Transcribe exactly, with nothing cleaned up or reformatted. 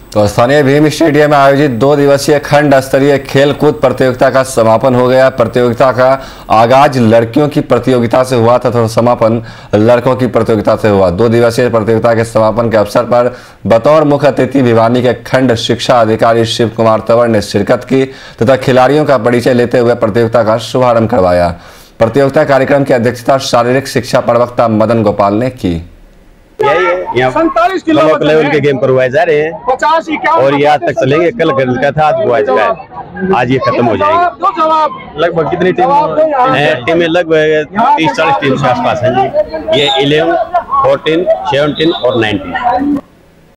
तो स्थानीय भीम स्टेडियम में आयोजित दो दिवसीय खंड स्तरीय खेल कूद प्रतियोगिता का समापन हो गया। प्रतियोगिता का आगाज लड़कियों की प्रतियोगिता से हुआ तथा समापन लड़कों की प्रतियोगिता से हुआ। दो दिवसीय प्रतियोगिता के समापन के अवसर पर बतौर मुख्य अतिथि भिवानी के खंड शिक्षा अधिकारी शिव कुमार तंवर ने शिरकत की तथा खिलाड़ियों का परिचय लेते हुए प्रतियोगिता का शुभारंभ करवाया। प्रतियोगिता कार्यक्रम की अध्यक्षता शारीरिक शिक्षा प्रवक्ता मदन गोपाल ने की। यही है, यहाँ ब्लॉक लेवल के गेम करवाए जा रहे हैं और ये आज तक चलेंगे। कल गर्ल्स का था, आज बॉयज का है। आज ये खत्म हो जाएंगे। लगभग कितनी टीम है? टीमें लगभग तीस चालीस टीम के आसपास हैं जी। ये इलेवन, फोर्टीन, सेवनटीन और नाइनटीन।